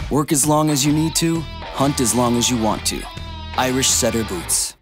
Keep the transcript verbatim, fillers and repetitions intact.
Work as long as you need to, hunt as long as you want to. Irish Setter Boots.